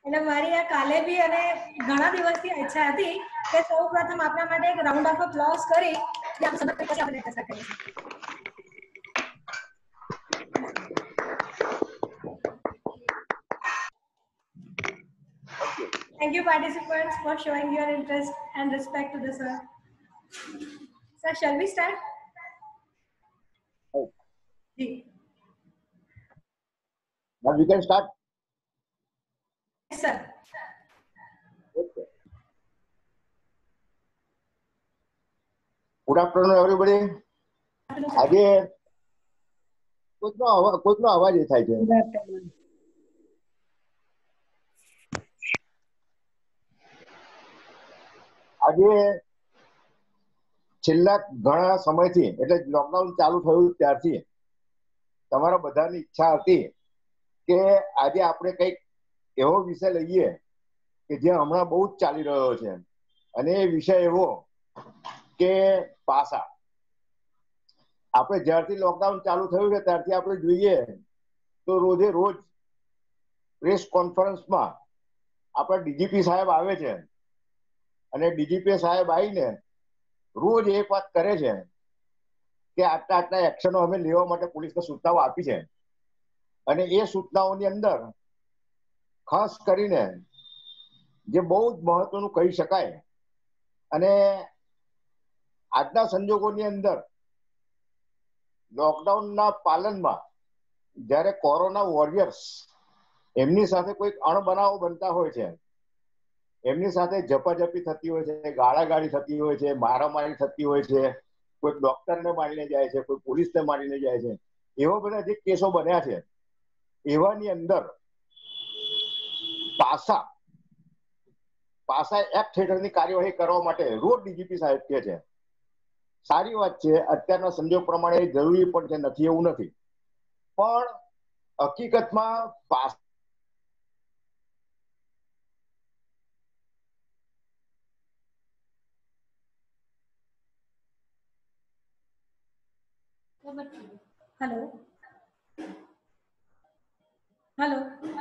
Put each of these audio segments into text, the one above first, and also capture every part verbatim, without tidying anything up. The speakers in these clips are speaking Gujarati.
એટલે મારી આ કાલે બી અને ઘણા દિવસથી ઈચ્છા હતી કે સૌપ્રથમ આપના માટે એક રાઉન્ડ ઓફ અપ્લોઝ કરી જે આપ સમય પછી આપણે ચર્ચા કરીશું. Thank you participants for showing your interest and respect to the sir. Sir, shall we start? Oh. Ji. Now we can start. Yes, sir. Okay. Good afternoon, everybody. આજે કોઈનો અવાજ કોઈનો અવાજ એ થાય છે. આજે છેલ્લા ઘણા સમયથી એટલે લોકડાઉન ચાલુ થયું ત્યારથી તમારા બધાની ઈચ્છા હતી કે આજે આપણે કંઈક એવો વિષય લઈએ કે જે હમણાં બહુ જ ચાલી રહ્યો છે અને એ વિષય એવો કે પાસા. આપણે જ્યારથી લોકડાઉન ચાલુ થયું છે ત્યારથી આપણે જોઈએ તો રોજે રોજ પ્રેસ કોન્ફરન્સમાં આપણા ડીજીપી સાહેબ આવે છે અને ડીજીપી સાહેબ આવીને રોજ એક વાત કરે છે કે આટલા આટલા એક્શનો અમે લેવા માટે પોલીસને સૂચનાઓ આપી છે અને એ સૂચનાઓની અંદર ખાસ કરીને જે બહુ જ મહત્વનું કહી શકાય અને આજના સંજોગોની અંદર લોકડાઉનના પાલનમાં જ્યારે કોરોના વોરિયર્સ એમની સાથે કોઈક અણબનાવો બનતા હોય છે, એમની સાથે ઝપાઝપી થતી હોય છે, ગાળાગાળી થતી હોય છે, મારામારી થતી હોય છે, કોઈ ડોક્ટરને મારીને જાય છે, કોઈ પોલીસને મારીને જાય છે, એવા બધા જે કેસો બન્યા છે એવાની અંદર પાસા પાસા એક્ટ હેઠળની કાર્યવાહી કરવા માટે રોજ ડીજીપી સાહેબ કહે છે. સારી વાત છે, અત્યારના સંજોગ પ્રમાણે જરૂરી પણ છે, નથી એવું નથી, પણ હકીકતમાં પાસા Hello. Hello.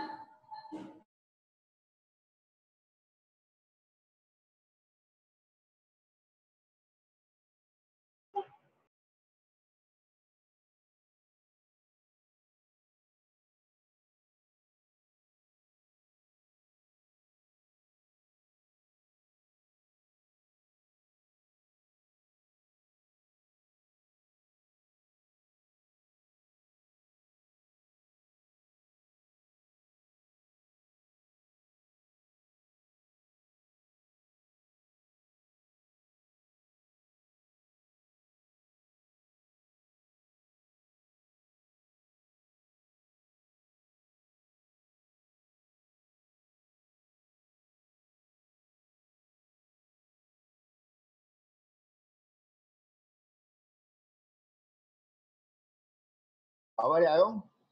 અવાજ આવ્યો?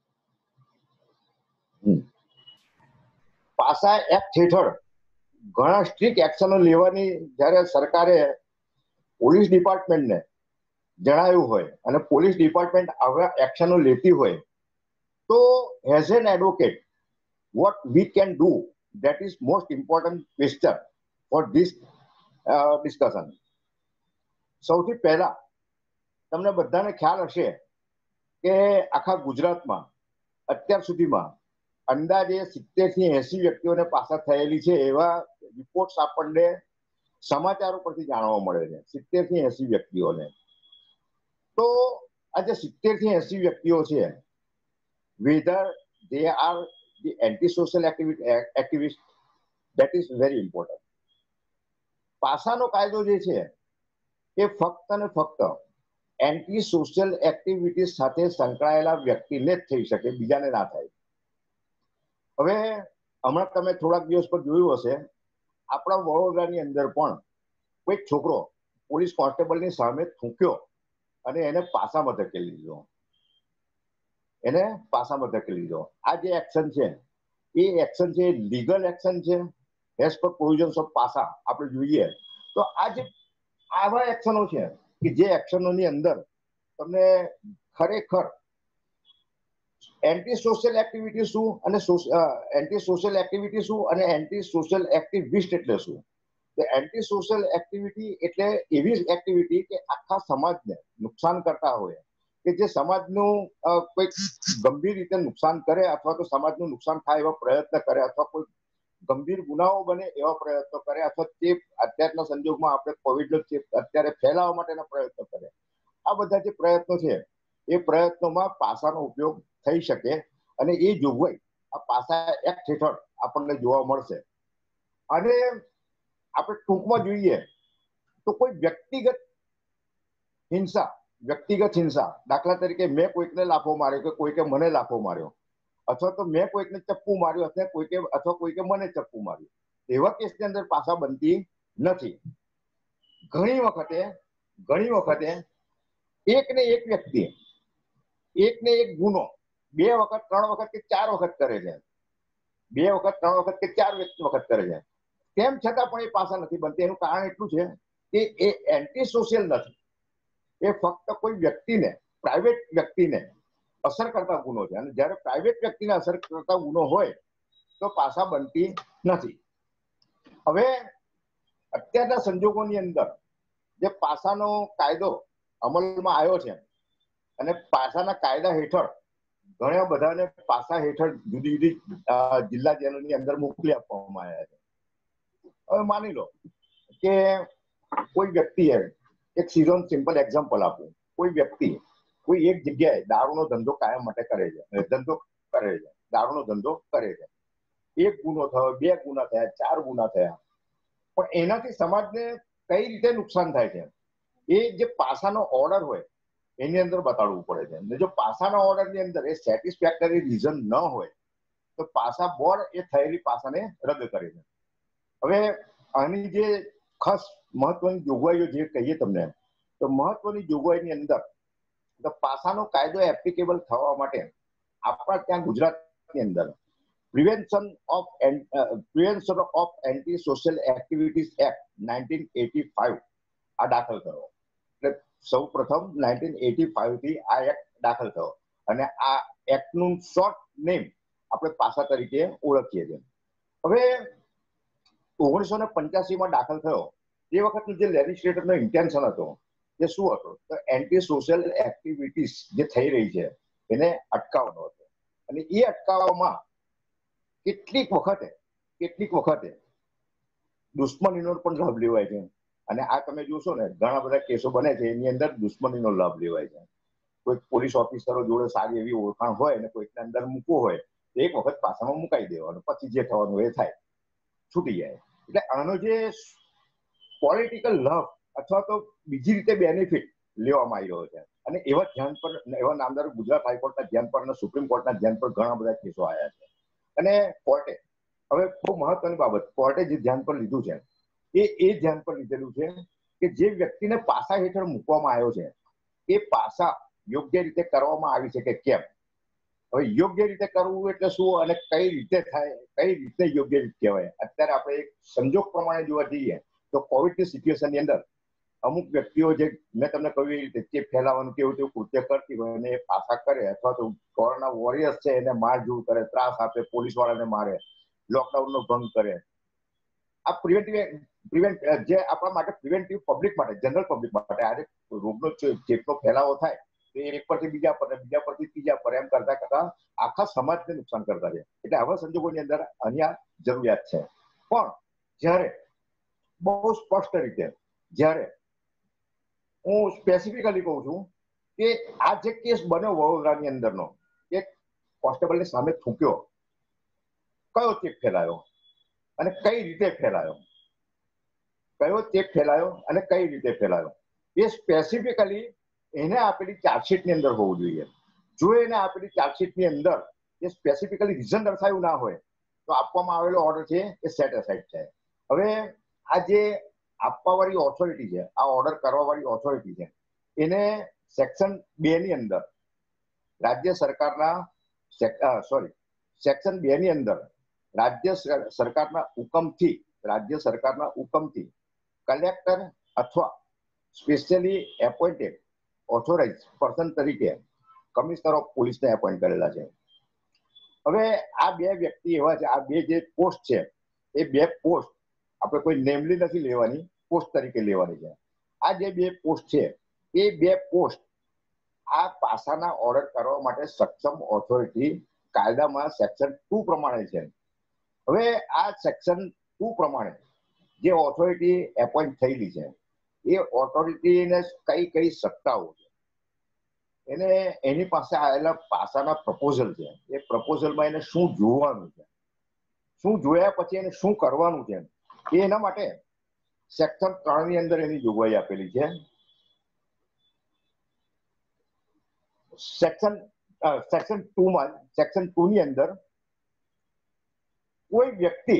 પાસા એક્ટ હેઠળ ઘણા સ્ટ્રિક્ટ એક્શનો લેવાની જ્યારે સરકારે પોલીસ ડિપાર્ટમેન્ટને જણાવ્યું હોય અને પોલીસ ડિપાર્ટમેન્ટ આવા એક્શનો લેતી હોય તો as an advocate what we can do, that is most important question for this uh, discussion. સૌથી પહેલા તમને બધાને ખ્યાલ હશે કે આખા ગુજરાતમાં અત્યાર સુધીમાં અંદાજે સિત્તેર થી એસી વ્યક્તિઓને પાસા થયેલી છે એવા રિપોર્ટ્સ આપણને સમાચારો પરથી જાણવા મળે છે. સિત્તેર થી એસી વ્યક્તિઓને. તો આ જે સિત્તેર થી એસી વ્યક્તિઓ છે, whether they are the anti-social activity, activist, that is very important. પાસાનો કાયદો જે છે એ ફક્ત ને ફક્ત એન્ટી સોશિયલ એક્ટિવિટી સાથે સંકળાયેલા વ્યક્તિને જ થઈ શકે, બીજાને ના થાય. હવે હમણાં તમે થોડાક દિવસ પર જોયું હશે, આપણા વડોદરાની અંદર પણ કોઈ છોકરો પોલીસ કોન્સ્ટેબલની સામે થૂંક્યો અને એને પાસામાં ધકેલી દીધો એને પાસામાં ધકેલી દીધો. આ જે એક્શન છે એ એક્શન છે લીગલ એક્શન છે as per provisions of PASA. આપણે જોઈએ તો આ જે આવા એક્શનો છે કે જે એક્શનોની અંદર તમને ખરેખર એન્ટી સોશિયલ એક્ટિવિટી શું અને એન્ટી સોશિયલ એક્ટિવિટી શું અને એન્ટી સોશિયલ એક્ટિવિસ્ટ એટલે શું? તો એન્ટી સોશિયલ એક્ટિવિટી એટલે એવી એક્ટિવિટી કે આખા સમાજને નુકસાન કરતા હોય, કે જે સમાજનું કોઈ ગંભીર રીતે નુકસાન કરે અથવા તો સમાજનું નુકસાન થાય એવા પ્રયત્ન કરે અથવા કોઈ ગંભીર ગુનાઓ બને એવા પ્રયત્નો કરે અથવા ચેપ અત્યારના સંજોગમાં આપણે કોવિડનો ચેપ અત્યારે ફેલાવવા માટેના પ્રયત્નો કરે. આ બધા જે પ્રયત્નો છે એ પ્રયત્નોમાં પાસાનો ઉપયોગ થઈ શકે અને એ જોગવાઈ આ પાસા એક્ટ હેઠળ આપણને જોવા મળશે. અને આપણે ટૂંકમાં જોઈએ તો કોઈ વ્યક્તિગત હિંસા વ્યક્તિગત હિંસા દાખલા તરીકે મેં કોઈકને લાફો માર્યો કે કોઈકે મને લાફો માર્યો અથવા તો મેં કોઈકને ચપ્પુ માર્યો અથવા કોઈકે અથવા કોઈકે મને ચપ્પુ માર્યું, એવા કેસની અંદર પાસા બનતી નથી. ઘણી વખતે ઘણી વખતે એક ને એક વ્યક્તિ એક ને એક ગુનો બે વખત ત્રણ વખત કે ચાર વખત કરે છે, બે વખત ત્રણ વખત કે ચાર વખત કરે છે, તેમ છતાં પણ એ પાસા નથી બનતી. એનું કારણ એટલું છે કે એ એન્ટી સોશિયલ નથી, એ ફક્ત કોઈ વ્યક્તિને પ્રાઇવેટ વ્યક્તિને અસર કરતા ગુનો છે. અને જયારે પ્રાઇવેટ વ્યક્તિને અસર કરતા ગુનો હોય તો પાસા બનતી નથી. હવે અત્યારના સંજોગોની અંદર જે પાસાનો કાયદો અમલમાં આવ્યો છે અને પાસાના કાયદા હેઠળ ઘણા બધાને પાસા હેઠળ જુદી જુદી જિલ્લા જેલોની અંદર મોકલી આપવામાં આવ્યા છે. હવે માની લો કે કોઈ વ્યક્તિએ એક સીધો સિમ્પલ એક્ઝામ્પલ આપું, કોઈ વ્યક્તિ કોઈ એક જગ્યાએ દારૂનો ધંધો કાયમ માટે કરે છે, ધંધો કરે છે, દારૂનો ધંધો કરે છે. એક ગુનો થયો, બે ગુના થયા, ચાર ગુના થયા, પણ એનાથી સમાજને કઈ રીતે નુકસાન થાય છે એ જે પાસાનો ઓર્ડર હોય એની અંદર બતાડવું પડે છે. અને જો પાસાના ઓર્ડરની અંદર એ સેટિસ્ફેક્ટરી રીઝન ન હોય તો પાસા બોર્ડ એ થયેલી પાસાને રદ કરે છે. હવે આની જે ખાસ મહત્વની જોગવાઈઓ જે કહીએ તમને, તો મહત્વની જોગવાઈની અંદર તો પાસાનો કાયદો એપ્લિકેબલ થવા માટે આપણા ત્યાં ગુજરાતની અંદર prevention of prevention of anti social activities act nineteen eighty five આ દાખલ થયો. એટલે સૌ પ્રથમ નાઇન્ટીન એટી ફાઈવ થી આ એક્ટ દાખલ થયો અને આ એક્ટનું શોર્ટ નેમ આપણે પાસા તરીકે ઓળખીએ છીએ. હવે ઓગણીસો ને પંચ્યાસી માં દાખલ થયો એ વખતનું જે લેજિસ્લેટરનો ઇન્ટેન્શન હતો એ શું હતો? તો એન્ટી સોશિયલ એક્ટિવિટીઝ જે થઈ રહી છે એને અટકાવવાનો હતો. અને એ અટકાવવામાં કેટલીક વખતે કેટલીક વખતે દુશ્મનીનો પણ લાભ લેવાય છે. અને આ તમે જોશો ને ઘણા બધા કેસો બને છે એની અંદર દુશ્મનીનો લાભ લેવાય છે. કોઈ પોલીસ ઓફિસરો જોડે સારી એવી ઓળખાણ હોય અને કોઈકને અંદર મૂકવું હોય તો એક વખત પાસામાં મુકાઈ દેવાનું, પછી જે થવાનું એ થાય, છૂટી જાય. એટલે આનો જે પોલિટિકલ લાભ અથવા તો બીજી રીતે બેનિફિટ લેવામાં આવી રહ્યો છે. અને એવા ધ્યાન પર એવા નામદાર ગુજરાત હાઈકોર્ટના ધ્યાન પર અને સુપ્રીમ કોર્ટના ધ્યાન પર ઘણા બધા કેસો આવ્યા છે. અને કોર્ટે હવે બહુ મહત્વની બાબત કોર્ટે જે ધ્યાન પર લીધું છે એ એ ધ્યાન પર લીધેલું છે કે જે વ્યક્તિને પાસા હેઠળ મૂકવામાં આવ્યો છે એ પાસા યોગ્ય રીતે કરવામાં આવી છે કે કેમ. હવે યોગ્ય રીતે કરવું એટલે શું અને કઈ રીતે થાય, કઈ રીતે યોગ્ય રીતે કહેવાય. અત્યારે આપણે એક સંજોગ પ્રમાણે જોવા જઈએ તો કોવિડની સિચ્યુએશનની અંદર અમુક વ્યક્તિઓ જે મેં તમને કહ્યું એ રીતે ચેપ ફેલાવાનું કેવું તેવું કૃત્ય કરતી હોય અને એ પાસા કરે અથવા તો કોરોના વોરિયર્સ છે એને માર ઝૂડ કરે, ત્રાસ આપે, પોલીસ વાળાને મારે, લોકડાઉનનો ભંગ કરે. આ પ્રિવેન્ટિવ પ્રિવેન્ટ જે આપણા માટે પ્રિવેન્ટિવ પબ્લિક માટે, જનરલ પબ્લિક માટે આજે રોગનો ચેપનો ફેલાવો થાય તો એ એક પરથી બીજા પર, બીજા પરથી ત્રીજા પર એમ કરતા કરતા આખા સમાજને નુકસાન કરતા છે. એટલે આવા સંજોગોની અંદર અહીંયા જરૂરિયાત છે. પણ જ્યારે બહુ સ્પષ્ટ રીતે જ્યારે હું સ્પેસિફિકલી કહું છું કે આ જે કેસ બન્યો વડોદરાની અંદરનો, એક કોન્સ્ટેબલની સામે થૂક્યો, કયો ચેપ ફેલાયો અને કઈ રીતે ફેલાયો, કયો ચેપ ફેલાયો અને કઈ રીતે ફેલાયો એ સ્પેસિફિકલી એને આપેલી ચાર્જશીટની અંદર હોવું જોઈએ. જો એને આપેલી ચાર્જશીટની અંદર એ સ્પેસિફિકલી રીઝન દર્શાવ્યું ના હોય તો આપવામાં આવેલો ઓર્ડર છે એ સેટ અસાઇડ છે. હવે આ જે આપવાવાળી ઓથોરિટી છે, આ ઓર્ડર કરવાવાળી ઓથોરિટી છે, એને સેક્શન બે ની અંદર રાજ્ય સરકારના સોરી સેક્શન બે ની અંદર રાજ્ય સરકારના હુકમથી રાજ્ય સરકારના હુકમથી કલેક્ટર અથવા સ્પેશિયલી એપોઇન્ટેડ ઓથોરાઇઝ પર્સન તરીકે કમિશનર ઓફ પોલીસને એપોઇન્ટ કરેલા છે. હવે આ બે વ્યક્તિ એવા છે, આ બે જે પોસ્ટ છે એ બે પોસ્ટ આપણે કોઈ નેમલી નથી લેવાની, પોસ્ટ તરીકે લેવાની છે. આ જે બે પોસ્ટ છે એ બે પોસ્ટ આ પાસાના ઓર્ડર કરવા માટે સક્ષમ ઓથોરિટી કાયદામાં સેક્શન ટુ પ્રમાણે છે. હવે આ સેક્શન ટુ પ્રમાણે જે ઓથોરિટી એપોઇન્ટ થયેલી છે એ ઓથોરિટીને કઈ કઈ સત્તાઓ છે, એને એની પાસે આવેલા પાસાના પ્રપોઝલ છે, એ પ્રપોઝલમાં એને શું જોવાનું છે, શું જોયા પછી એને શું કરવાનું છે, એ એના માટે સેક્શન ત્રણ ની અંદર એની જોગવાઈ આપેલી છે. સેક્શન સેક્શન ટુ માં સેક્શન ટુ ની અંદર કોઈ વ્યક્તિ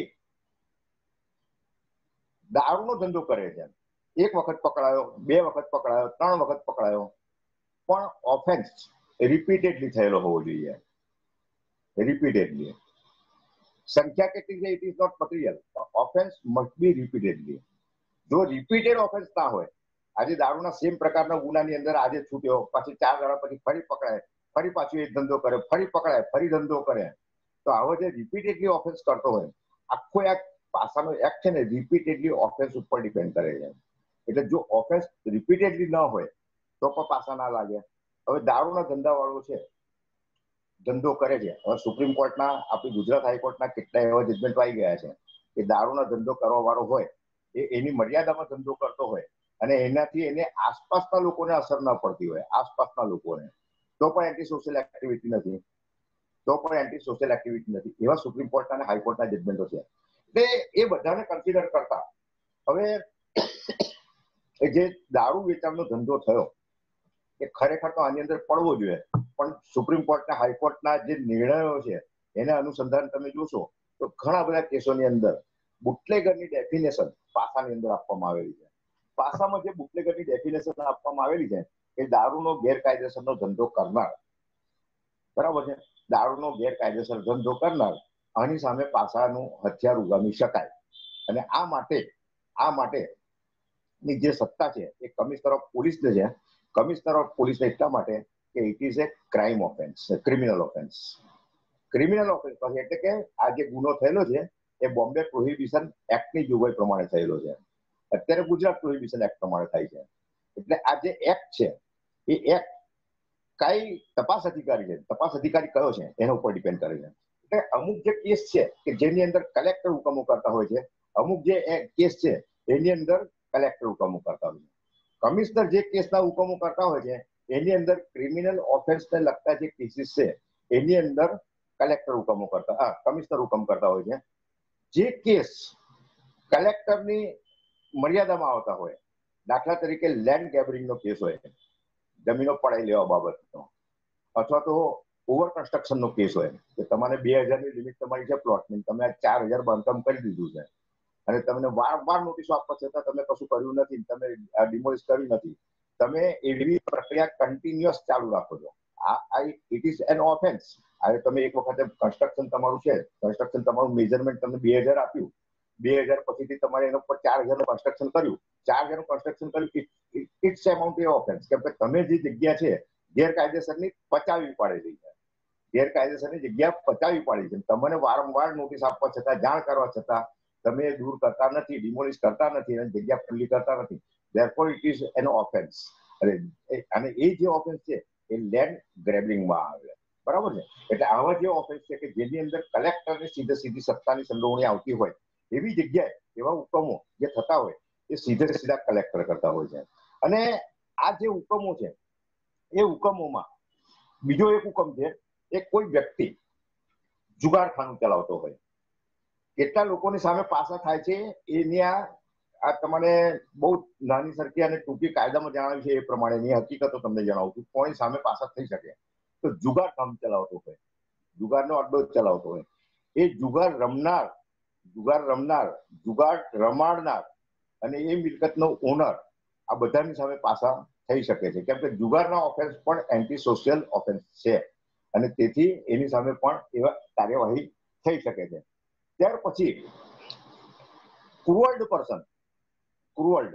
દારૂનો ધંધો કરે છે, એક વખત પકડાયો, બે વખત પકડાયો, ત્રણ વખત પકડાયો, પણ ઓફેન્સ રિપીટેડલી થયેલો હોવો જોઈએ. રિપીટેડલી સંખ્યા કેટલી છે it is not material, offence must be repeatedly. જો રિપીટેડ ઓફેન્સ ના હોય, આજે દારૂના સેમ પ્રકારના ગુનાની અંદર આજે છૂટ્યો, પછી ચાર દાડા પછી ફરી પકડાય, ફરી પાછું એક ધંધો કરે, ફરી પકડાય, ફરી ધંધો કરે, તો આવો જે રિપીટેડલી ઓફેન્સ કરતો હોય, આખો એક પાસાનો એક્ટ છે ને રિપીટેડલી ઓફેન્સ ઉપર ડિપેન્ડ કરે છે. એટલે જો ઓફેન્સ રિપીટેડલી ન હોય તો પણ પાસા ના લાગે. હવે દારૂના ધંધા વાળો છે, ધંધો કરે છે, હવે સુપ્રીમ કોર્ટના આપણી ગુજરાત હાઈકોર્ટના કેટલા એવા જજમેન્ટો આવી ગયા છે કે દારૂનો ધંધો કરવા વાળો હોય એ એની મર્યાદામાં ધંધો કરતો હોય અને એનાથી એને આસપાસના લોકોને અસર ન પડતી હોય, આસપાસના લોકોને, તો પણ એન્ટી સોશિયલ એક્ટિવિટી નથી, તો પણ એન્ટી સોશિયલ એક્ટિવિટી નથી. એવા સુપ્રીમ કોર્ટના અને હાઈકોર્ટના જજમેન્ટો છે. એટલે એ બધાને કન્સિડર કરતા હવે જે દારૂ વેચાણનો ધંધો થયો એ ખરેખર તો આની અંદર પડવો જોઈએ, પણ સુપ્રીમ કોર્ટના હાઈકોર્ટના જે નિર્ણયો છે એના અનુસંધાન તમે જોશો તો ઘણા બધા કેસોની અંદર બુટલેગરની ડેફિનેશન પાસાની અંદર આપવામાં આવેલી છે. પાસામાં જે બુટલેગરની ડેફિનેશન આપવામાં આવેલી છે એ દારૂનો ગેરકાયદેસરનો ધંધો કરનાર, બરાબર છે, દારૂનો ગેરકાયદેસર ધંધો કરનાર, આની સામે પાસાનું હથિયાર ઉગામી શકાય. અને આ માટે આ માટે ની જે સત્તા છે એ કમિશનર ઓફ પોલીસને છે. કમિશનર ઓફ પોલીસને એટલા માટે કે it is a crime offence, criminal offence. Criminal offence એટલે કે આ જે ગુનો થયેલો છે એ બોમ્બે પ્રોહિબિશન એક્ટની જોગવાઈ પ્રમાણે થયેલો છે. અત્યારે ગુજરાત પ્રોહિબિશન એક્ટ પ્રમાણે થાય છે. એટલે આ જે એક્ટ છે એ એક્ટ કઈ તપાસ અધિકારી છે, તપાસ અધિકારી કયો છે એના ઉપર ડિપેન્ડ કરે છે. એટલે અમુક જે કેસ છે કે જેની અંદર કલેક્ટર હુકમો કરતા હોય છે, અમુક જે કેસ છે એની અંદર કલેક્ટર હુકમો કરતા હોય છે. કમિશનર જે કેસના હુકમો કરતા હોય છે એની અંદર ક્રિમિનલ ઓફેન્સને લગતા જે કેસીસ છે એની અંદર કલેક્ટર હુકમો કરતા હા કમિશનર હુકમ કરતા હોય છે. જે કેસ કલેક્ટરની મર્યાદામાં આવતા હોય, દાખલા તરીકે લેન્ડ ગેબરિંગનો કેસ હોય, જમીનો પડાઈ લેવા બાબતનો, અથવા તો ઓવર કન્સ્ટ્રક્શનનો કેસ હોય કે તમારે બે હજારની લિમિટ તમારી છે પ્લોટની, તમે ચાર હજાર બાંધકામ કરી દીધું છે અને તમને વારંવાર નોટિસો આપવા છતાં તમે કશું કર્યું નથી, તમે ડિમોલિશ કર્યું નથી, તમે એવી પ્રક્રિયા કન્ટિન્યુઅસ ચાલુ રાખો છો, આ ઇટ ઇઝ એન ઓફેન્સ. હવે તમે એક વખતે કન્સ્ટ્રક્શન તમારું છે, કન્સ્ટ્રક્શન તમારું મેજરમેન્ટ તમને બે હજાર આપ્યું, બે હજાર પછીથી તમારે એના ઉપર ચાર હજારનું કન્સ્ટ્રક્શન કર્યું, ચાર હજારનું કન્સ્ટ્રક્શન કર્યું, ઇટ્સ એમાઉન્ટ એ ઓફેન્સ. કેમ કે તમે જે જગ્યા છે ગેરકાયદેસરની પચાવી પાડેલી છે, ગેરકાયદેસરની જગ્યા પચાવી પાડી છે, તમને વારંવાર નોટિસ આપવા છતાં, જાણ કરવા છતાં તમે દૂર કરતા નથી, ડિમોલિશ કરતા નથી અને જગ્યા ખુલ્લી કરતા નથી. Therefore it is an offence. અને એ જે ઓફેન્સ છે એ લેન્ડ ગ્રેબિંગમાં આવે, બરાબર છે. એટલે આવા જે ઓફેન્સ છે કે જેની અંદર કલેક્ટરને સીધે સીધી સત્તાની સંડોવણી આવતી હોય એવી જગ્યાએ એવા હુકમો જે થતા હોય એ સીધે સીધા કલેક્ટર કરતા હોય છે. અને આ જે હુકમો છે એ હુકમોમાં બીજો એક હુકમ છે, એ કોઈ વ્યક્તિ જુગારખાનું ચલાવતો હોય, કેટલા લોકોની સામે પાસા થાય છે એની આ આ તમારે બહુ નાની સરખી અને ટૂંકી કાયદામાં જણાવ્યું છે એ પ્રમાણેની હકીકતો તમને જણાવું છું. કોની સામે પાસા થઈ શકે તો જુગારખાનું ચલાવતો હોય, જુગારનો અડ્ડો ચલાવતો હોય, એ જુગાર રમનાર જુગાર રમનાર જુગાર રમાડનાર અને એ મિલકતનો ઓનર, આ બધાની સામે પાસા થઈ શકે છે. કેમ કે જુગારના ઓફેન્સ પણ એન્ટી સોશિયલ ઓફેન્સ છે અને તેથી એની સામે પણ એવા કાર્યવાહી થઈ શકે છે. ત્યાર પછી ક્રુઅલ્ડ પર્સન, ક્રુઅલ્ડ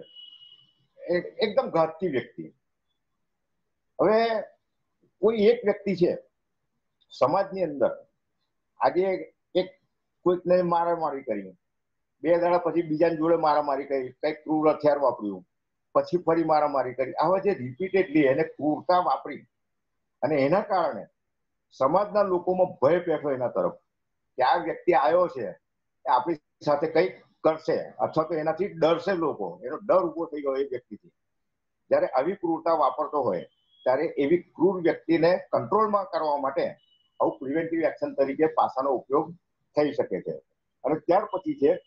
એકદમ ઘાતકી વ્યક્તિ. હવે કોઈ એક વ્યક્તિ છે સમાજની અંદર આજે એક કોઈકને મારામારી કરી, બે દાડા પછી બીજાની જોડે મારામારી કરી, કઈક ક્રૂર હથિયાર વાપર્યું, પછી ફરી મારામારી કરી. આવા જે રિપીટેડલી એને ક્રૂરતા વાપરી અને એના કારણે સમાજના લોકોમાં ભય પેઠો એના તરફ કે આ વ્યક્તિ આવ્યો છે એ આપણી સાથે કંઈક કરશે અથવા તો એનાથી ડરશે લોકો, એનો ડર ઉભો થઈ ગયો એ વ્યક્તિથી. જ્યારે આવી ક્રૂરતા વાપરતો હોય ત્યારે એવી ક્રૂર વ્યક્તિને કંટ્રોલમાં કરવા માટે આવું પ્રિવેન્ટિવ એક્શન તરીકે પાસાનો ઉપયોગ થઈ શકે છે. અને ત્યાર પછી છે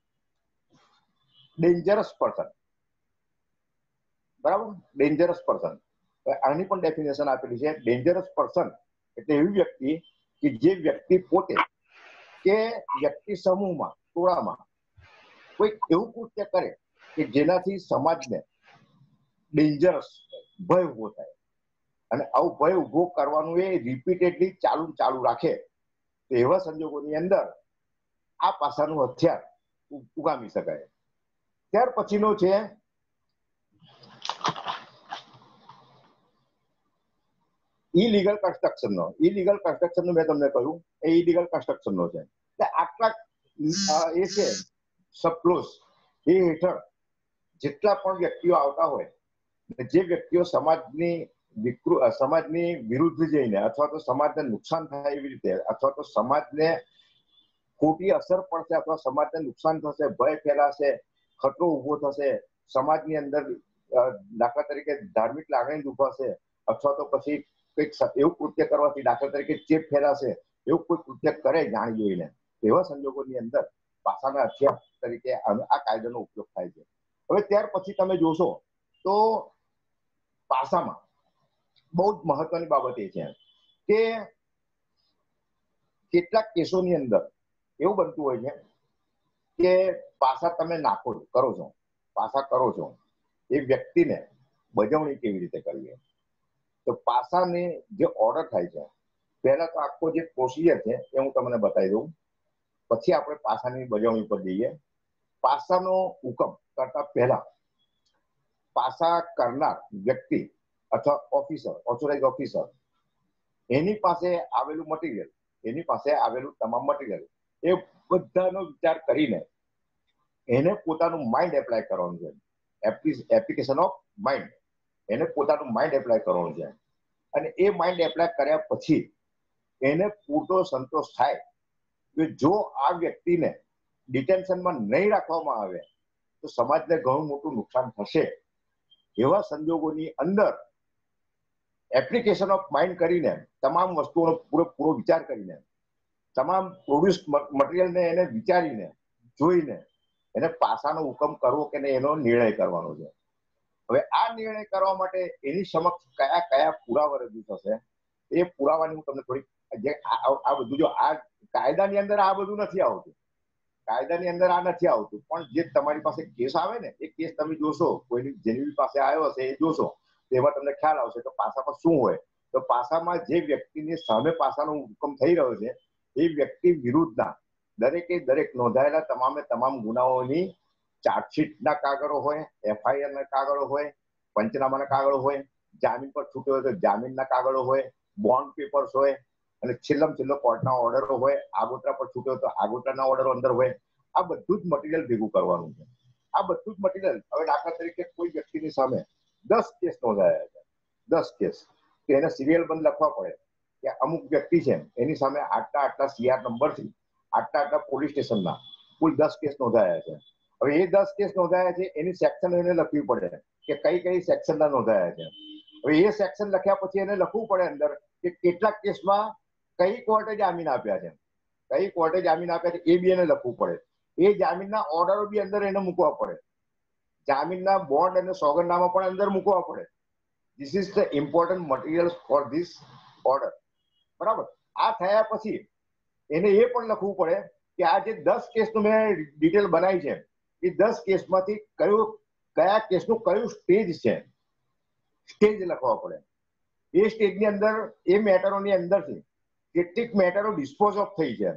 ડેન્જરસ પર્સન. બરાબર, ડેન્જરસ પર્સન, આની પણ ડેફિનેશન આપેલી છે. ડેન્જરસ પર્સન એટલે એવી વ્યક્તિ કે જે વ્યક્તિ પોતે કે વ્યક્તિ સમૂહમાં, ટોળામાં કોઈ એવું કૃત્ય કરે કે જેનાથી સમાજને ડેન્જરસ ભય ઉભો થાય અને આવું ભય ઉભો કરવાનું એ રિપીટેડલી ચાલુ ચાલુ રાખે, તો એવા સંજોગોની અંદર આ પાસાનું હથિયાર ઉગામી શકાય. ત્યાર પછીનો છે ઇલીગલ કન્સ્ટ્રક્શન નો. ઇલીગલ કન્સ્ટ્રક્શન નું મેં તમને કહ્યું એ ઇલીગલ કન્સ્ટ્રક્શન નો છે. આટલા એ છે સબક્લોઝ, એ હેઠળ જેટલા પણ વ્યક્તિઓ આવતા હોય, જે વ્યક્તિઓ સમાજની વિકૃત સમાજની વિરુદ્ધ જઈને અથવા તો સમાજને નુકસાન થાય એવી રીતે અથવા તો સમાજને ખોટી અસર પડશે અથવા સમાજને નુકસાન થશે, ભય ફેલાશે, ખતરો ઉભો થશે, સમાજની અંદર દાખલા તરીકે ધાર્મિક લાગણી દુભાશે અથવા તો પછી કંઈક એવું કૃત્ય કરવાથી દાખલા તરીકે ચેપ ફેલાશે, એવું કોઈ કૃત્ય કરે જાણી જોઈને, એવા સંજોગોની અંદર પાસાના હથિયાર તરીકે આ કાયદાનો ઉપયોગ થાય છે. હવે ત્યાર પછી તમે જોશો તો પાસામાં બહુ જ મહત્વની બાબત એ છે કે કેટલાક કેસોની અંદર એવું બનતું હોય છે કે પાસા તમે નાખો કરો છો, પાસા કરો છો, એ વ્યક્તિને બજવણી કેવી રીતે કરવી. તો પાસાની જે ઓર્ડર થાય છે, પહેલા તો આખો જે પ્રોસિજર છે એ હું તમને બતાવી દઉં, પછી આપણે પાસાની બજવણી પર જઈએ. પાસાનો હુકમ કરતા પહેલા પાસા કરનાર વ્યક્તિ અથવા ઓફિસર, ઓથોરાઇઝ ઓફિસર, એની પાસે આવેલું મટીરિયલ, એની પાસે આવેલું તમામ મટીરિયલ એ બધાનો વિચાર કરીને એને પોતાનું માઇન્ડ એપ્લાય કરવાનું છે. એપ્લિકેશન ઓફ માઇન્ડ, એને પોતાનું માઇન્ડ એપ્લાય કરવાનું છે. અને એ માઇન્ડ એપ્લાય કર્યા પછી એને પૂરતો સંતોષ થાય કે જો આ વ્યક્તિને ડિટેન્શનમાં નહીં રાખવામાં આવે તો સમાજને ઘણું મોટું નુકસાન થશે, એવા સંજોગોની અંદર એપ્લિકેશન ઓફ માઇન્ડ કરીને તમામ વસ્તુઓનો પૂરેપૂરો વિચાર કરીને તમામ પ્રોડ્યુસ મટીરિયલને એને વિચારીને જોઈને એને પાસાનો હુકમ કરવો કે નહીં એનો નિર્ણય કરવાનો છે. હવે આ નિર્ણય કરવા માટે એની સમક્ષ કયા કયા પુરાવા રજૂ થશે એ પુરાવાની હું તમને થોડીક, જે આ બધું જો આ કાયદાની અંદર આ બધું નથી આવતું, કાયદાની અંદર આ નથી આવતું, પણ જે તમારી પાસે કેસ આવે ને એ કેસ તમે જોશો, કોઈની જેની પાસે આવ્યો હશે એ જોશો તો એમાં તમને ખ્યાલ આવશે કે પાસામાં શું હોય. તો પાસામાં જે વ્યક્તિની સામે પાસાનો હુકમ થઈ રહ્યો છે એ વ્યક્તિ વિરુદ્ધના દરેકે દરેક નોંધાયેલા તમામે તમામ ગુનાઓની ચાર્જશીટના કાગળો હોય, એફઆઈઆર ના કાગળો હોય, પંચનામાના કાગળો હોય, જામીન પર છૂટ્યો હોય તો જામીનના કાગળો હોય, બોન્ડ પેપર્સ હોય, અને છેલ્લામાં છેલ્લો કોર્ટના ઓર્ડરો હોય, આગોતરા પર છૂટ્યો હોય તો આગોતરાના ઓર્ડરો અંદર હોય. આ બધું જ મટીરિયલ ભેગું કરવાનું છે. આ બધું જ મટીરિયલ, હવે દાખલા તરીકે કોઈ વ્યક્તિની સામે દસ કેસ નોંધાયા છે, દસ કેસ, તો એને સિરિયલ બંધ લખવા પડે કે અમુક વ્યક્તિ છે એની સામે આટલા આટલા સીઆર નંબરથી આટલા આટલા પોલીસ સ્ટેશનના કુલ દસ કેસ નોંધાયા છે. હવે એ દસ કેસ નોંધાયા છે એની સેક્શન એને લખવી પડે કે કઈ કઈ સેક્શનના નોંધાયા છે. હવે એ સેક્શન લખ્યા પછી એને લખવું પડે અંદર કે કેટલાક કેસમાં કઈ કોર્ટે જામીન આપ્યા છે, કઈ કોર્ટે જામીન આપ્યા છે એ બી એને લખવું પડે. એ જામીનના ઓર્ડરો બી અંદર એને મૂકવા પડે, જામીનના બોન્ડ અને સોગંદનામા પણ અંદર મૂકવા પડે. This is the important material for this order. બરાબર. આ થયા પછી એને એ પણ લખવું પડે કે આ જે દસ કેસનું મેં ડિટેલ બનાવી છે એ દસ કેસમાંથી કયું કયા કેસનું કયું સ્ટેજ છે, સ્ટેજ લખવા પડે. એ સ્ટેજની અંદર એ મેટરોની અંદરથી કેટલીક મેટરો ડિસ્પોઝ ઓફ થઈ છે,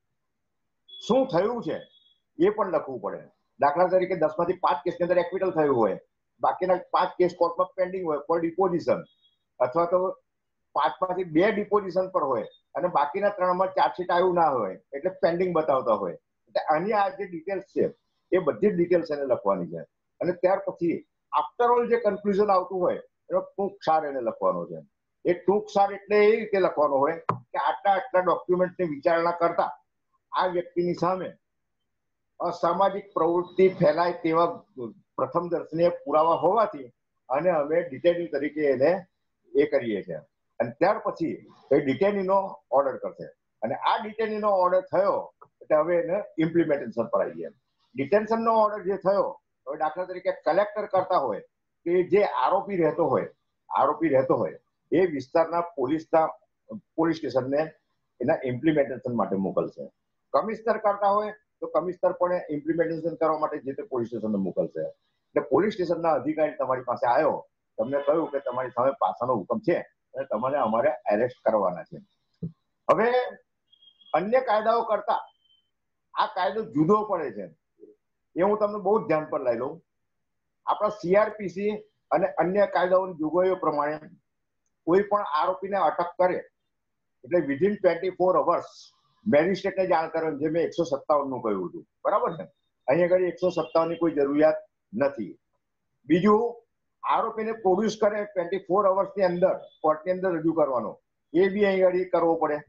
શું થયું છે એ પણ લખવું પડે. દાખલા તરીકે દસ માંથી પાંચ કેસની અંદર એક્વિટલ થયું હોય, બાકીના પાંચ કેસ કોર્ટમાં પેન્ડિંગ હોય ફોર ડિપોઝિશન, અથવા તો પાંચ માંથી બે ડિપોઝિશન પર હોય અને બાકીના ત્રણમાં ચાર્જશીટ આવ્યું ના હોય એટલે પેન્ડિંગ બતાવતા હોય. એટલે આની આ જે ડિટેલ્સ છે એ બધી જ ડિટેલ્સ એને લખવાની છે. અને ત્યાર પછી આફ્ટર ઓલ જે કન્ક્લુઝન આવતું હોય એનો ટૂંક સાર એને લખવાનો છે. એ ટૂંક સાર એટલે એ રીતે લખવાનો હોય કે આટલા આટલા ડોક્યુમેન્ટની વિચારણા કરતા આ વ્યક્તિની સામે અસામાજિક પ્રવૃત્તિ ફેલાય તેવા પ્રથમ દર્શનીય પુરાવા હોવાથી અને અમે ડિટેનિંગ તરીકે એને એ કરીએ છીએ. અને ત્યાર પછી એ ડિટેનિંગનો ઓર્ડર કરશે. અને આ ડિટેનિંગનો ઓર્ડર થયો એટલે હવે એને ઇમ્પ્લિમેન્ટેશન પર આવીએ. ડિટેન્શનનો ઓર્ડર જે થયો, હવે દાખલા તરીકે કલેક્ટર કરતા હોય કે જે આરોપી રહેતો હોય આરોપી રહેતો હોય એ વિસ્તારના પોલીસના પોલીસ સ્ટેશનને એના ઇમ્પ્લિમેન્ટેશન માટે મોકલશે. કમિશનર કરતા હોય તો કમિશનર પણ ઇમ્પ્લિમેન્ટેશન કરવા માટે જે તે પોલીસ સ્ટેશનને મોકલશે. એટલે પોલીસ સ્ટેશનના અધિકારી તમારી પાસે આવ્યો, તમને કહ્યું કે તમારી સામે પાસાનો હુકમ છે અને તમારે અમારે એરેસ્ટ કરવાના છે. હવે અન્ય કાયદાઓ કરતા આ કાયદો જુદો પડે છે એ હું તમને બહુ જ ધ્યાન પર લઈ લઉં. આપણા સીઆરપીસી અને અન્ય કાયદાઓની જોગવાઈઓ પ્રમાણે કોઈ પણ આરોપીને અટક કરે એટલે વિધિન ટ્વેન્ટી ફોર અવર્સ મેજિસ્ટ્રેટને જાણ કરવાની, જે મેં એકસો સત્તાવન નું કહ્યું હતું, બરાબર છે. અહીંયા આગળ એકસો સત્તાવન ની કોઈ જરૂરિયાત નથી. બીજું, આરોપીને પ્રોડ્યુસ કરે ટ્વેન્ટી ફોર અવર્સ ની અંદર કોર્ટની અંદર રજૂ કરવાનો, એ બી અહીં આગળ કરવો પડે.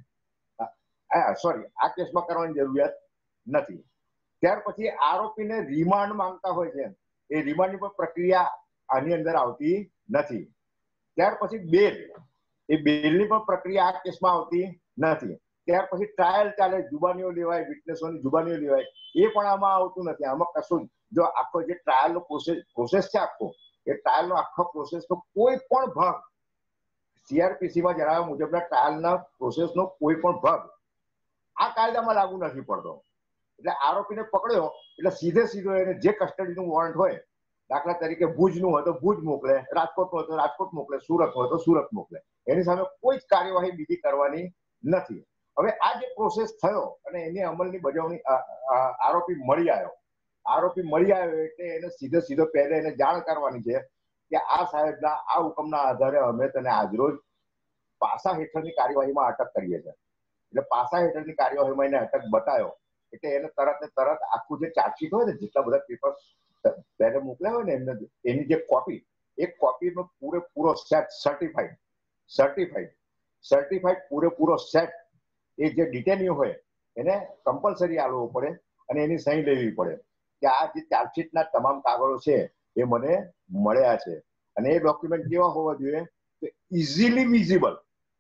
સોરી, આ કેસમાં કરવાની જરૂરિયાત નથી. ત્યાર પછી આરોપીને રિમાન્ડ માંગતા હોય છે, એ રિમાન્ડની પણ પ્રક્રિયા આની અંદર આવતી નથી. ત્યાર પછી બેલ, એ બેલની પણ પ્રક્રિયા આ કેસમાં આવતી નથી. ત્યાર પછી ટ્રાયલ ચાલે, જુબાનીઓ લેવાય, વિટનેસોની જુબાનીઓ લેવાય, એ પણ આમાં આવતું નથી. આમાં કશું, જો આખો જે ટ્રાયલનો પ્રોસેસ પ્રોસેસ છે આખો, એ ટ્રાયલનો આખો પ્રોસેસનો કોઈ પણ ભાગ સીઆરપીસીમાં જણાવ્યા મુજબના ટ્રાયલના પ્રોસેસનો કોઈ પણ ભાગ આ કાયદામાં લાગુ નથી પડતો. એટલે આરોપીને પકડ્યો એટલે સીધે સીધો એને જે કસ્ટડીનું વોરંટ હોય, દાખલા તરીકે ભુજનું હોય તો ભુજ મોકલે, રાજકોટનું હોય તો રાજકોટ મોકલે, સુરત હોય તો સુરત મોકલે. એની સામે કોઈ જ કાર્યવાહી બીજી કરવાની નથી. હવે આ જે પ્રોસેસ થયો અને એની અમલની બજાવણી, આરોપી મળી આવ્યો આરોપી મળી આવ્યો એટલે એને સીધે સીધો પહેલે એને જાણ કરવાની છે કે આ સાહેબના આ હુકમના આધારે અમે તને આજરોજ પાસા હેઠળની કાર્યવાહીમાં અટક કરીએ છીએ. એટલે પાસા હેઠળની કાર્યવાહીમાં એને અટક બતાવ્યો એટલે એને તરત ને તરત આખું જે ચાર્જશીટ હોય ને, જેટલા બધા પેપર પહેલે મોકલ્યા હોય ને એમને, એની જે કોપી, એક કોપીનો પૂરેપૂરો સેટ સર્ટિફાઈડ સર્ટિફાઈડ સર્ટિફાઈડ પૂરેપૂરો સેટ એ જે ડિટેનિયો હોય એને કમ્પલસરી આવવો પડે અને એની સહી લેવી પડે કે આ જે ચાર્જશીટના તમામ કાગળો છે એ મને મળ્યા છે. અને એ ડોક્યુમેન્ટ કેવા હોવા જોઈએ તો ઇઝીલી વિઝિબલ,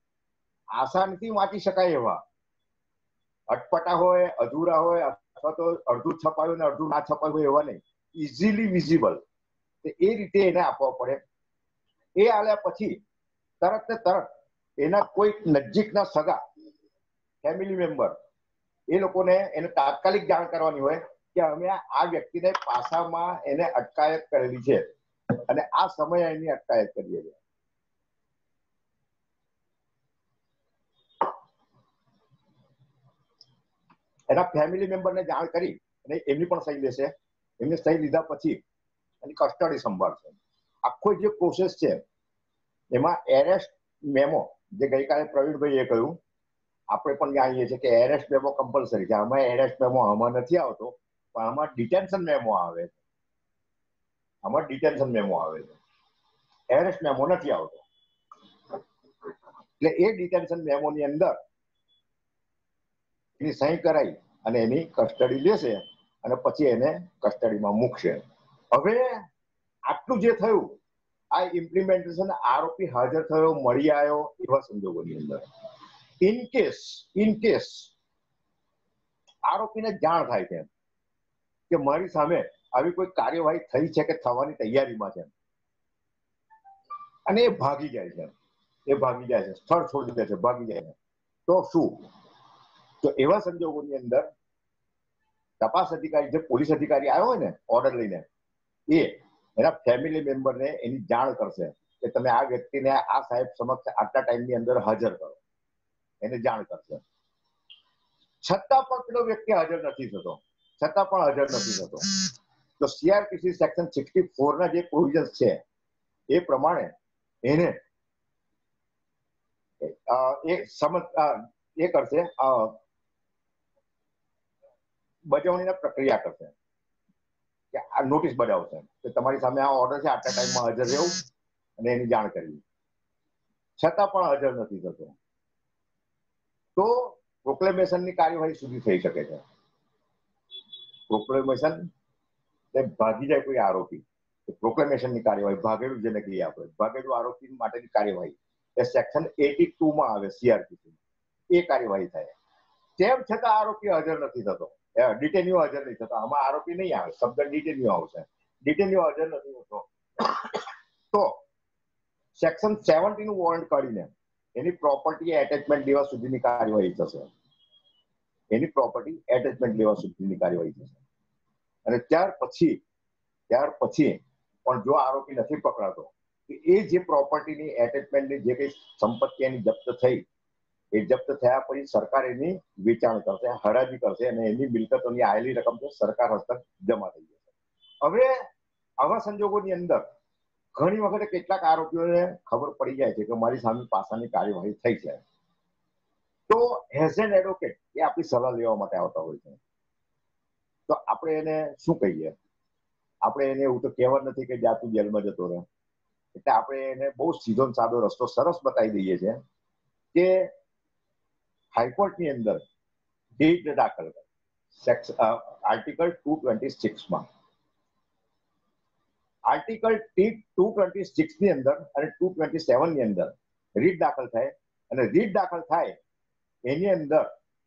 આસાનથી વાંચી શકાય એવા, અટપટા હોય, અધૂરા હોય, અથવા તો અડધું છપાયું ને અડધું ના છપાયું હોય એવા નહીં, ઇઝીલી વિઝિબલ. એ રીતે એને આપવા પડે. એ આલ્યા પછી તરત ને તરત એના કોઈ નજીકના સગા ફેમિલી મેમ્બર એ લોકોને એને તાત્કાલિક જાણ કરવાની હોય કે અમે આ વ્યક્તિને પાસામાં એને અટકાયત કરેલી છે અને આ સમયે એની અટકાયત કરીએ છીએ. એના ફેમિલી મેમ્બરને જાણ કરી અને એમની પણ સહી લેશે. એમની સહી લીધા પછી એની કસ્ટડી સંભાળશે. આખો જે પ્રોસેસ છે એમાં એરેસ્ટ મેમો, જે ગઈકાલે પ્રવીણભાઈએ કહ્યું, આપણે પણ જાણીએ છીએ કે એરેસ્ટ મેમો કમ્પલસરી છે. આમાં એરેસ્ટ મેમો આમાં નથી આવતો, પણ આમાં ડિટેન્શન મેમો આવે છે. આમાં ડિટેન્શન મેમો આવે છે, એરેસ્ટ મેમો નથી આવતો. એટલે એ ડિટેન્શન મેમોની અંદર એની સહી કરાઈ અને એની કસ્ટડી લેશે અને પછી એને કસ્ટડીમાં મૂકશે. હવે આટલું જે થયું, આ ઇમ્પ્લિમેન્ટેશન આરોપી હાજર થયો, મળી આવ્યો એવા સંજોગોની અંદર ઇન કેસ ઇન કેસ આરોપીને જાણ થાય છે કે મારી સામે આવી કોઈ કાર્યવાહી થઈ છે કે થવાની તૈયારીમાં છે અને એ ભાગી જાય છે એ ભાગી જાય છે સ્થળ છોડી દે છે, ભાગી જાય છે, તો શું? તો એવા સંજોગોની અંદર તપાસ અધિકારી, જે પોલીસ અધિકારી આવ્યો હોય ને ઓર્ડર લઈને, એ એના ફેમિલી મેમ્બરને એની જાણ કરશે કે તમે આ વ્યક્તિને આ સાહેબ સમક્ષ આટલા ટાઈમની અંદર હાજર કરો, એને જાણ કરશે. છતાં પણ પેલો વ્યક્તિ હાજર નથી થતો, છતાં પણ હાજર નથી થતો તો સીઆરપીસી સેક્શન સિક્સટી ફોર ના જે પ્રોવિઝન્સ છે એ પ્રમાણે એને એ સમજ એ કરશે, બજાવણીના પ્રક્રિયા કરશે કે આ નોટિસ બજાવશે કે તમારી સામે આ ઓર્ડર છે, આટલા ટાઈમમાં હાજર રહેવું અને એની જાણ કરવી. છતાં પણ હાજર નથી થતો તો પ્રોક્લેમેશનની કાર્યવાહી સુધી થઈ શકે છે. પ્રોક્લેમેશન ભાગી જાય કોઈ આરોપી, પ્રોક્લેમેશનની કાર્યવાહી, ભાગેડું જેને કહીએ આપણે, ભાગેડું આરોપી માટેની કાર્યવાહી એ સેક્શન એટી ટુ માં આવે, સીઆરપીસી, એ કાર્યવાહી થાય. તેમ છતાં આરોપી હાજર નથી થતો, ડિટેન્યુ હાજર નહીં થતો. આમાં આરોપી નહીં આવે, શબ્દ ડિટેન્યુ આવશે. ડિટેન્યુ હાજર નથી થતો તો સેક્શન સેવન્ટી નું વોરંટ કાઢીને એની પ્રોપર્ટી એટેચમેન્ટ લેવા સુધીની કાર્યવાહી થશે. એની પ્રોપર્ટી એટેચમેન્ટ લેવા સુધીની કાર્યવાહી થશે. અને ત્યાર પછી ત્યાર પછી પણ જો આરોપી નથી પકડાતો, એ જે પ્રોપર્ટીની એટેચમેન્ટની જે કઈ સંપત્તિ એની જપ્ત થઈ, એ જપ્ત થયા પછી સરકાર એની વેચાણ કરશે, હરાજી કરશે અને એની મિલકતોની આયેલી રકમ છે સરકાર હસ્તક જમા થઈ જશે. હવે આવા સંજોગોની અંદર ઘણી વખતે કેટલાક આરોપીઓને ખબર પડી જાય છે કે મારી સામે પાસાની કાર્યવાહી થઈ છે, તો એઝ એન એડવોકેટ એ આપણી સલાહ લેવા માટે આવતા હોય છે. તો આપણે એને શું કહીએ? આપણે એને એવું તો કહેવત નથી કે જા તું જેલમાં જતો રહે. એટલે આપણે એને બહુ સીધો સાદો રસ્તો સરસ બતાવી દઈએ છીએ કે હાઈકોર્ટની અંદર રીટ દાખલ કરે, આર્ટિકલ ટુ ટ્વેન્ટી સિક્સ માં આર્ટિકલ ટુ ટ્વેન્ટી સિક્સ ની અંદર અને ટુ ટ્વેન્ટી સેવન ની અંદર રીટ દાખલ થાય અને રીટ દાખલ થાય એની અંદર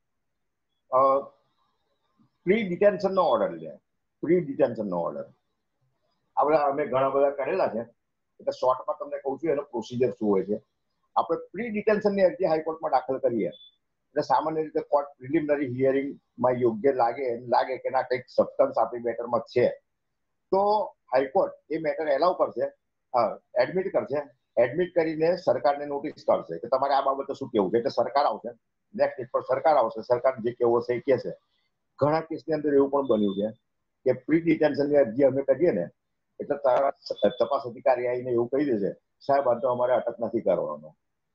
પ્રી ડિટેન્શન નો ઓર્ડર લે. પ્રી ડિટેન્શન નો ઓર્ડર આપણે અમે ઘણા બધા કરેલા છે, એટલે શોર્ટમાં તમને કહું છું એનો પ્રોસિજર શું હોય છે. આપણે પ્રી ડિટેન્શનની અરજી હાઈકોર્ટમાં દાખલ કરીએ એટલે સામાન્ય રીતે કોર્ટ પ્રિલિમિનરી હિયરિંગમાં યોગ્ય લાગે લાગે કે ના કંઈક સબસ્ટન્સ આપણી મેટરમાં છે, તો હાઈકોર્ટ એ મેટર એલાઉ કરશે, એડમિટ કરશે. એડમિટ કરીને સરકારને નોટિસ કરશે કે તમારે આ બાબતે શું કેવું છે. એટલે સરકાર આવશે, નેક્સ્ટ ડેટ પર સરકાર આવશે, સરકાર જે કેવું હશે એ કહેશે. ઘણા કેસની અંદર એવું પણ બન્યું છે કે પ્રી ડિટેન્શનની અરજી અમે કરીએ ને એટલે તારા તપાસ અધિકારી આવીને એવું કહી દેશે, સાહેબ આ તો અમારે અટક નથી કરવાનો,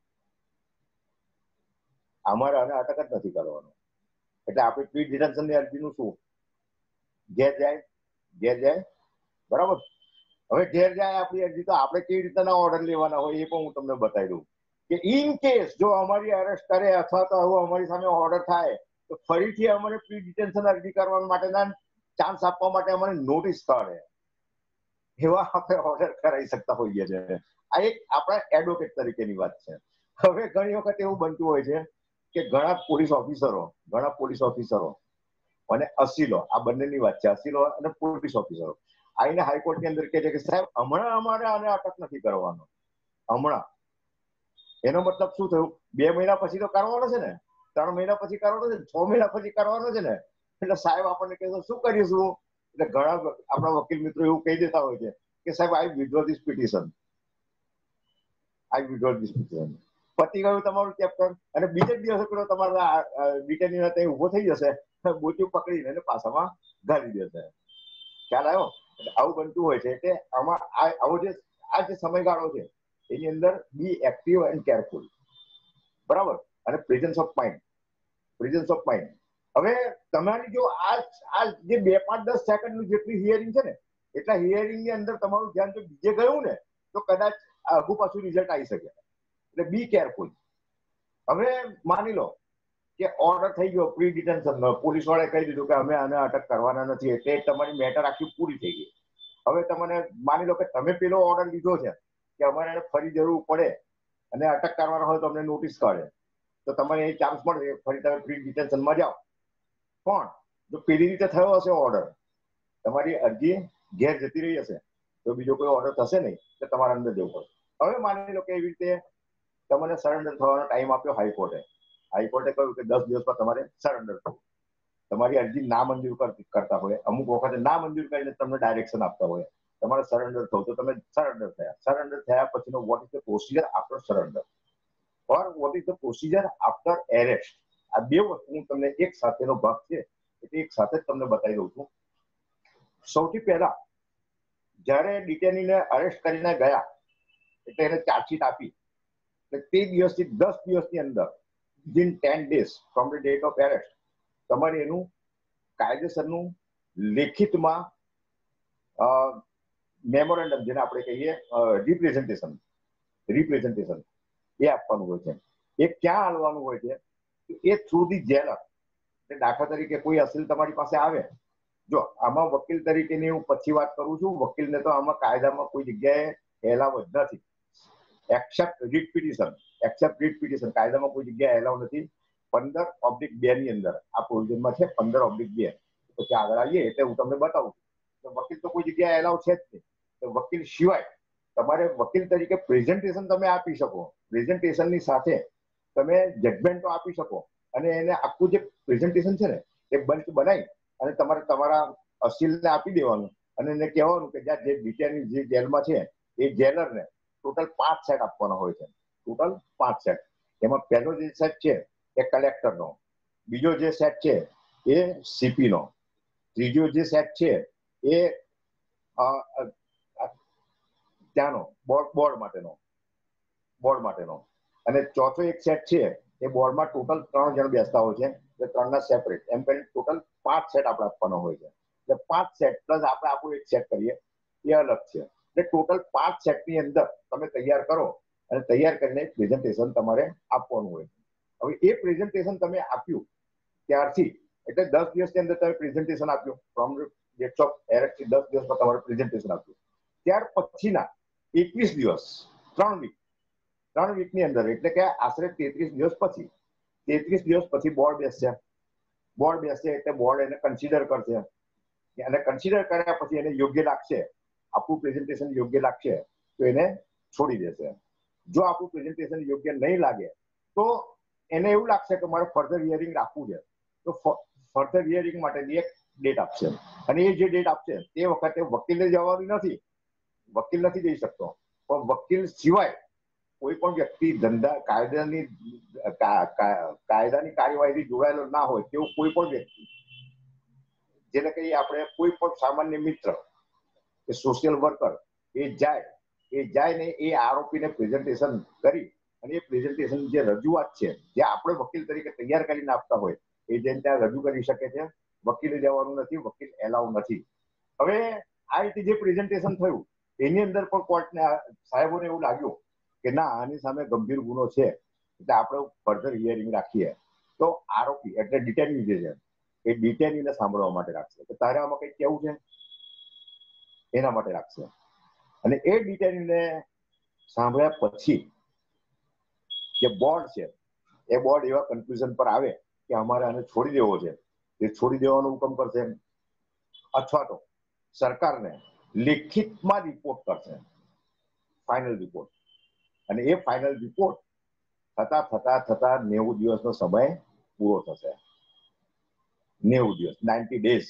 અમારે આને અટક જ નથી કરવાનો. એટલે આપણે પ્રી ડિટેન્શનની અરજીનું શું, ઘેર જાય ઘેર જાય બરાબર. હવે ઘેર જાય આપણી અરજી, તો આપણે કેવી રીતના ઓર્ડર લેવાના હોય એ પણ હું તમને બતાવી દઉં કે ઇન કેસ જો અમારી અરેસ્ટ કરે અથવા તો હવે અમારી સામે ઓર્ડર થાય તો ફરીથી અમારે પ્રી ડિટેન્શન અરજી કરવા માટેના ચાન્સ આપવા માટે અમારે નોટિસ કાઢે, એવા આપણે ઓર્ડર કરાવી શકતા હોઈએ છીએ. આ એક આપણા એડવોકેટ તરીકેની વાત છે. હવે ઘણી વખત એવું બનતું હોય છે કે ઘણા પોલીસ ઓફિસરો ઘણા પોલીસ ઓફિસરો અને અસીલો, આ બંનેની વાત છે, અસીલો અને પોલીસ ઓફિસરો આઈને હાઈકોર્ટની અંદર કહે છે કે સાહેબ હમણાં અમારે આને અટક નથી કરવાનો. હમણાં એનો મતલબ શું થયું? બે મહિના પછી તો કરવાનો છે ને, ત્રણ મહિના પછી કરવાનો છે, છ મહિના પછી કરવાનો છે ને. એટલે સાહેબ આપણને કહે શું કરીશું? એટલે ઘણા આપણા વકીલ મિત્રો એવું કહી દેતા હોય છે કે સાહેબ I withdraw this petition, I withdraw this petition. પતી ગયું તમારું ચેપ્ટર અને બીજે જ દિવસે પેલો તમારા ડિટેનીને ત્યાં ઉભો થઈ જશે, બોચું પકડીને પાસામાં ઘાલી દેશે. ખ્યાલ આવ્યો? એટલે આવું બનતું હોય છે. એટલે આમાં આવો જે આ જે સમયગાળો છે એની અંદર બી એક્ટિવ એન્ડ કેરફુલ, બરાબર. અને presence of mind, presence of mind. હવે તમારી જો આ આ જે બે પાંચ દસ સેકન્ડનું જેટલી હિયરિંગ છે ને, એટલા હિયરિંગની અંદર તમારું ધ્યાન જો બીજે ગયું ને તો કદાચ આગુ પાછું રિઝલ્ટ આવી શકે. એટલે બી કેરફુલ. હવે માની લો કે ઓર્ડર થઈ ગયો પ્રી ડિટેન્શનનો, પોલીસ વાળાએ કહી દીધું કે અમે આને અટક કરવાના નથી, એટલે તમારી મેટર આખી પૂરી થઈ ગઈ. હવે તમને માની લો કે તમે પેલો ઓર્ડર લીધો છે કે અમારે એને ફરી જરૂર પડે અને અટક કરવાનો હોય તો અમને નોટિસ કાઢે, તો તમને એ ચાન્સ મળે ફરી તમે પ્રી ડિટેન્શનમાં જાઓ. પણ જો પેલી રીતે થયો હશે ઓર્ડર, તમારી અરજી ઘેર જતી રહી હશે, તો બીજો કોઈ ઓર્ડર થશે નહીં, તો તમારે અંદર જવું પડશે. હવે માની લો કે એવી રીતે તમને સરેન્ડર થવાનો ટાઈમ આપ્યો હાઈકોર્ટે. હાઈકોર્ટે કહ્યું કે દસ દિવસમાં તમારે સરેન્ડર થવું. તમારી અરજી ના મંજૂર કરતા હોય, અમુક વખતે ના મંજૂર કરીને તમને ડાયરેક્શન આપતા હોય તમારે સરેન્ડર થવું, તો તમે સરેન્ડર થયા. સરેન્ડર થયા પછીનો what is the procedure after surrender or what is the procedure after arrest. આ બે વસ્તુ તમને એક સાથેનો ભાગ છે, એટલે એક સાથે જ તમને બતાવી દઉં છું. સૌથી પહેલા જ્યારે ડિટેનીને અરેસ્ટ કરીને ગયા એટલે એને ચાર્જશીટ આપી, એટલે તે દિવસથી દસ દિવસની અંદર within ten days from the date of arrest તમારે એનું કાયદેસરનું લેખિતમાં મેમોરેન્ડમ જેને આપણે કહીએ રિપ્રેઝન્ટેશન રિપ્રેઝન્ટેશન એ આપવાનું હોય છે. એ ક્યાં આલવાનું હોય છે? એ થ્રુ ધી જેલર. દાખલા તરીકે કોઈ અસીલ તમારી પાસે આવે, જો આમાં વકીલ તરીકેની હું પછી વાત કરું છું, વકીલને તો આમાં કાયદામાં કોઈ જગ્યાએ એલાવ જ નથી, except writ petition. Except writ petition કાયદામાં કોઈ જગ્યાએ એલાવ નથી. પંદર ઓબ્લિક બે ની અંદર આ પ્રોવિઝનમાં છે, પંદર ઓબ્લિક બે. પછી આગળ આવીએ એટલે હું તમને બતાવું છું. વકીલ તો કોઈ જગ્યાએ એલાવ છે જ નહીં. તો વકીલ સિવાય તમારે વકીલ તરીકે પ્રેઝન્ટેશન તમે આપી શકો. પ્રેઝન્ટેશનની સાથે તમે જજમેન્ટો આપી શકો અને એને આખું જે પ્રેઝન્ટેશન છે ને એ બંચ બનાવી અને તમારે તમારા અસીલને આપી દેવાનું અને એને કહેવાનું કે જ્યાં જે ડિટેન જે જેલમાં છે એ જેલરને ટોટલ પાંચ સેટ આપવાના હોય છે. ટોટલ પાંચ સેટ. એમાં પહેલો જે સેટ છે એ કલેક્ટરનો, બીજો જે સેટ છે એ સીપીનો, ત્રીજો જે સેટ છે એ ત્યાંનો બોર્ડ બોર્ડ માટેનો બોર્ડ માટેનો અને ચોથો એક સેટ છે એ બોર્ડમાં ટોટલ ત્રણ જણ બેસતા હોય છે, એટલે ત્રણના સેપરેટ. એમ કરીને ટોટલ પાંચ સેટ આપણે આપવાનો હોય છે. એટલે પાંચ સેટ પ્લસ આપણે આપણું એક સેટ કરીએ એ અલગ છે. એટલે ટોટલ પાંચ સેટની અંદર તમે તૈયાર કરો અને તૈયાર કરીને પ્રેઝન્ટેશન તમારે આપવાનું હોય છે. હવે એ પ્રેઝન્ટેશન તમે આપ્યું ત્યારથી એટલે દસ દિવસની અંદર તમે પ્રેઝન્ટેશન આપ્યું ફ્રોમ ડેટ ઓફ એરેસ્ટથી દસ દિવસમાં તમારે પ્રેઝન્ટેશન આપ્યું. ત્યાર પછીના એકવીસ દિવસ ત્રણ વીક ત્રણ વીકની અંદર એટલે કે આશરે તેત્રીસ દિવસ પછી તેત્રીસ દિવસ પછી બોર્ડ બેસશે. બોર્ડ બેસશે એટલે બોર્ડ એને કન્સિડર કરશે અને કન્સિડર કર્યા પછી એને યોગ્ય લાગશે, આપણું પ્રેઝન્ટેશન યોગ્ય લાગશે તો એને છોડી દેશે. જો આપણું પ્રેઝન્ટેશન યોગ્ય નહીં લાગે તો એને એવું લાગશે કે મારે ફર્ધર હિયરિંગ રાખવું છે તો ફર્ધર હિયરિંગ માટેની એક ડેટ આપશે અને એ જે ડેટ આપશે તે વખતે વકીલને જવાની નથી, વકીલ નથી જઈ શકતો. પણ વકીલ સિવાય કોઈ પણ વ્યક્તિ ધંધા કાયદાની કાયદાની કાર્યવાહીથી જોડાયેલો ના હોય તેવું કોઈ પણ વ્યક્તિ, જેને કહીએ આપણે કોઈ પણ સામાન્ય મિત્ર કે સોશિયલ વર્કર, એ જાય એ જાય ને એ આરોપીને પ્રેઝન્ટેશન કરી અને એ પ્રેઝન્ટેશન જે રજૂઆત છે જે આપણે વકીલ તરીકે તૈયાર કરીને આપતા હોય એ જેને ત્યાં રજૂ કરી શકે છે. વકીલે જવાનું નથી, વકીલ એલાઉ નથી. હવે આ રીતે જે પ્રેઝન્ટેશન થયું એની અંદર પણ કોર્ટને સાહેબોને એવું લાગ્યું કે ના આની સામે ગંભીર ગુનો છે એટલે આપણે ફર્ધર હિયરિંગ રાખીએ તો આરોપી એટલે ડિટેન્યુ જે છે એ ડિટેન્યુને સાંભળવા માટે રાખશે કે તારે આમાં કંઈક કેવું છે એના માટે રાખશે. અને એ ડિટેન્યુને સાંભળ્યા પછી જે બોર્ડ છે એ બોર્ડ એવા કન્ક્લુઝન પર આવે કે અમારે આને છોડી દેવો છે, એ છોડી દેવાનો હુકમ કરશે અથવા તો સરકારને લેખિતમાં રિપોર્ટ કરશે, ફાઇનલ રિપોર્ટ. અને એ ફાઇનલ રિપોર્ટ થતા થતા થતા નેવું દિવસનો સમય પૂરો થશે. નેવું દિવસ નાઇન્ટી ડેઝ.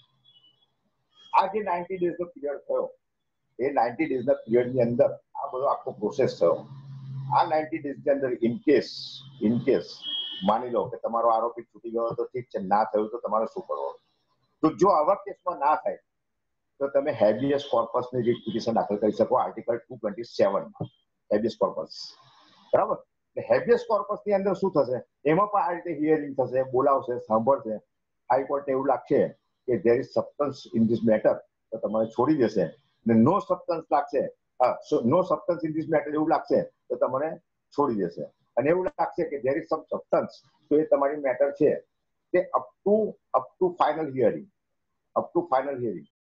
આ જે નાઇન્ટી ડેઝનો પીરિયડ થયો એ નાઇન્ટી ડેઝના પીરિયડની અંદર આ બધો આખો પ્રોસેસ થયો. આ નાઇન્ટી ડેઝની અંદર ઇનકેસ ઇનકેસ માની લો કે તમારો આરોપી છૂટી ગયો તો ઠીક છે, ના થયું તો તમારે શું કરવાનું? તો જો આવા કેસમાં ના થાય તો તમે હેબિયસ કોર્પસની રીટ પિટિશન દાખલ કરી શકો આર્ટિકલ ટુ ટ્વેન્ટી સેવનમાં હેબિયસ કોર્પસ. બરાબર? હેબિયસ કોર્પસની અંદર શું થશે? એમાં પણ આ રીતે હિયરિંગ થશે, બોલાવશે, સાંભળશે. હાઈકોર્ટને એવું લાગશે કે there is substance in this matter તો તમારે છોડી દેશે. અને નો સબસ્ટન્સ લાગશે, no substance in this matter એવું લાગશે તો તમારે છોડી દેશે. અને એવું લાગશે કે ધેર ઇઝ સમ સબસ્ટન્સ તો એ તમારી મેટર છે તે up to up to final hearing up to final hearing